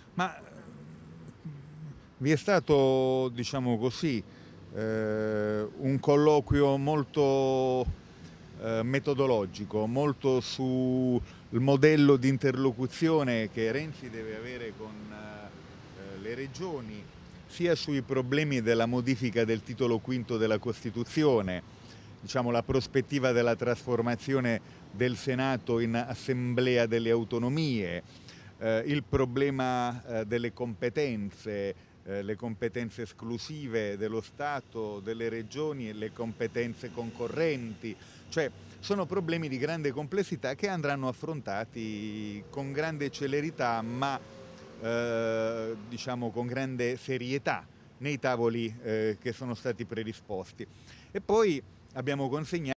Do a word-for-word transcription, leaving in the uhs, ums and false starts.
Ma vi è stato, diciamo così, eh, un colloquio molto eh, metodologico, molto sul modello di interlocuzione che Renzi deve avere con eh, le regioni, sia sui problemi della modifica del titolo quinto della Costituzione, diciamo la prospettiva della trasformazione del Senato in assemblea delle autonomie, eh, il problema eh, delle competenze, eh, le competenze esclusive dello Stato, delle regioni e le competenze concorrenti, cioè sono problemi di grande complessità che andranno affrontati con grande celerità, ma eh, diciamo con grande serietà nei tavoli eh, che sono stati predisposti. E poi abbiamo consegnato